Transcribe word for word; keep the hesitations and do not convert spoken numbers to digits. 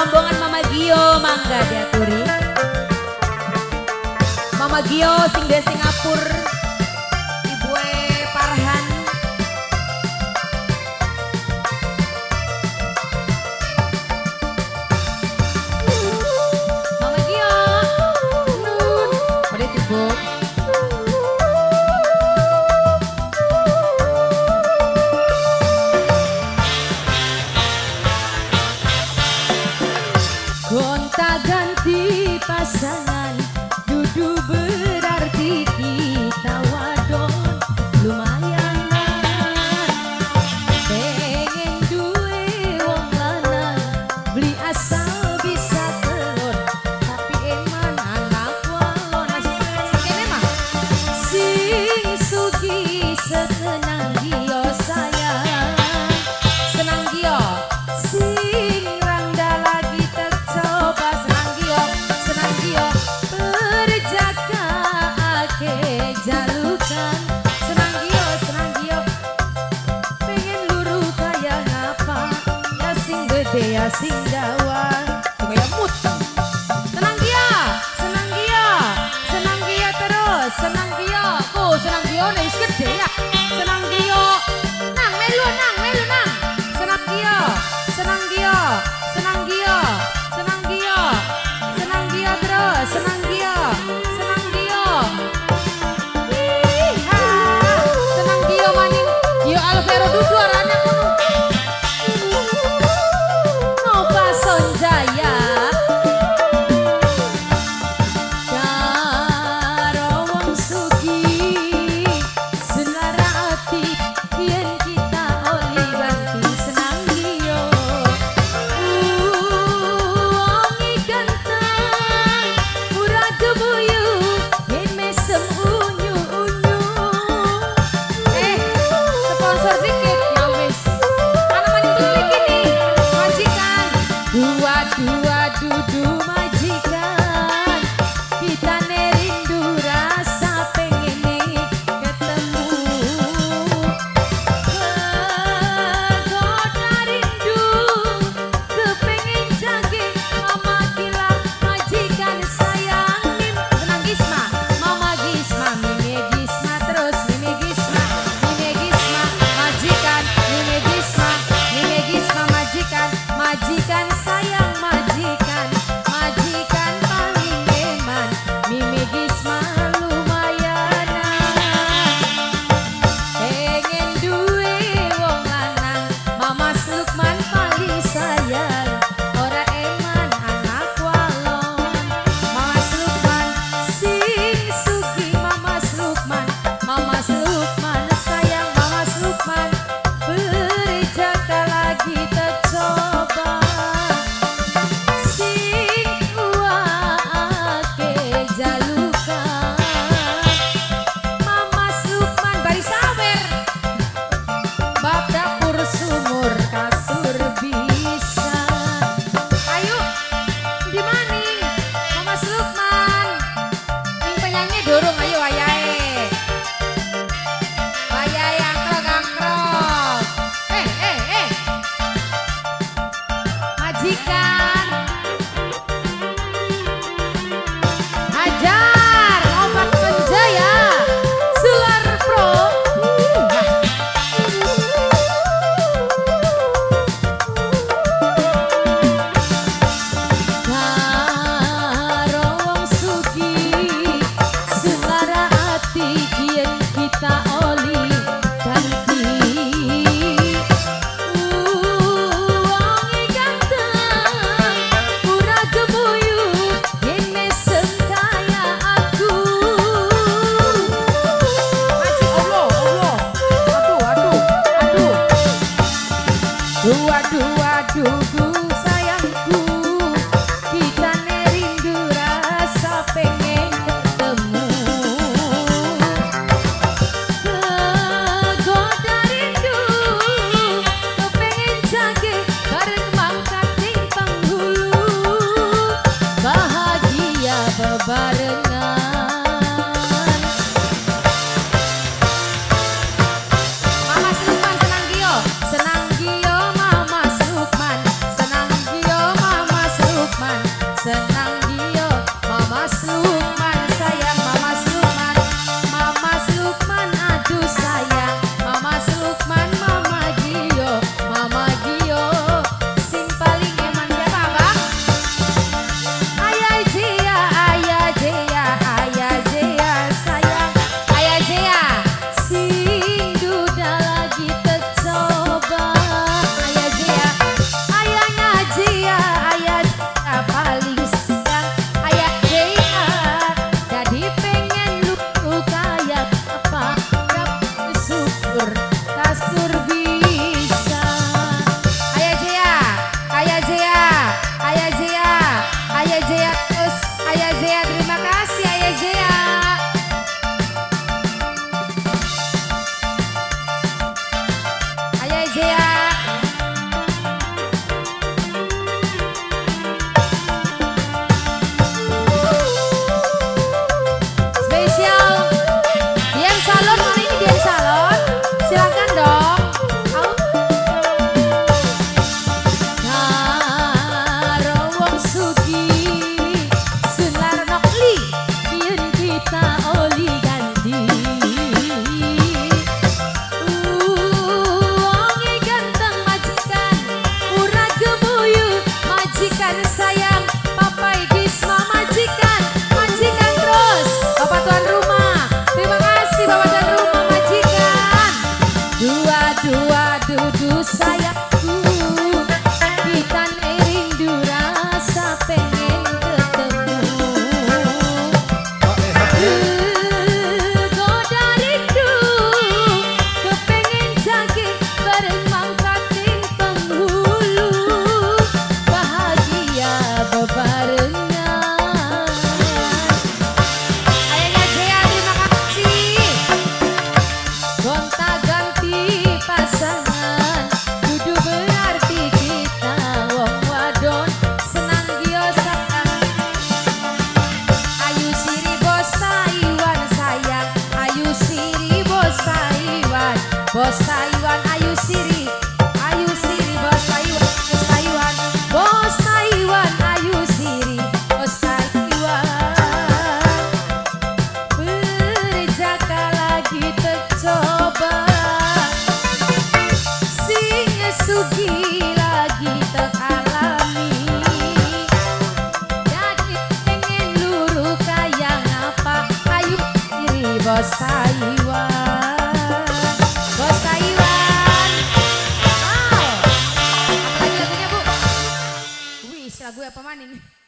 rombongan Mama Gio mangga diaturi. Mama Gio sing de Singapura. Ibu e Parhan. Mama Gio. Nun. Pada tibuk. Gonta-ganti pasangan dudu berarti kita wadon lumayan. Pengen duwe wong lanang beli asal bisa telur tapi eman anak walon masih kene mah sing sugi setenang Gio sayang senang Gio sing rangda lagi tercoba senang Gio senang Gio berjaga ake jalukan senang Gio senang Gio pengen luru kaya ngapa ya sing gede ya sing dawan kayak mut senang Gio senang Gio senang Gio terus senang Gio oh senang Gio nih gede ya senang Gio nang melu nang melu nang senang Gio senang Gio senang Gio senang Gio senang Gio terus senang Gio senang Gio Iha. Senang Gio maning Gio Alvero dudu arane kuno Nova Sonjaya karo wong sugi selara ati yen kita oli ganti senang Gio wongi ganteng ura gebuyu yen mesem unyu-unyu eh sponsor dikit ya wis ana maning beli kini majikan dua dua dudu majikan kita nerindu rasa pengen ketemu kegoda rindu kepengen jage mama gila majikan sayang mim senang Gisma mama Gisma mime Gisma terus mime Gisma mime Gisma majikan mime Gisma mime Gisma majikan majikan sayang majikan majikan paling eman mime Gisma lumayanan pengen duwe wong lanang Mama Lukman paling sayang ora eman anak walon Mama Lukman sing sugi Mama Lukman Mama Lukman sayang Mama Lukman beri jaga lagi tercoba sing uake jalukan Mama Lukman bari sawer bab dapur sumur kasur bisa ayo di maning Mama Lukman ning penyanyi dorong ayo ayae ayae angkrok-angkrok eh eh eh majikan hajar obat penjaya Suar Pro karo wong sugi selara ati yen kita oli ganti wongi ganteng ura gebuyu yen mesem kaya aku Maji Allah Allah aduh aduh aduh Waduh waduh ku sayangku kita nerindu rasa pengen ketemu kegoda rindu kepengen jage bareng mangkat ning penghulu bahagia bebarengan Mama Lukman senang Gio senang Gio Mama Lukman senang Bos Taiwan, Bos Taiwan. Wow. Apa lagi lagunya Bu? Wih, lagu apa man ini?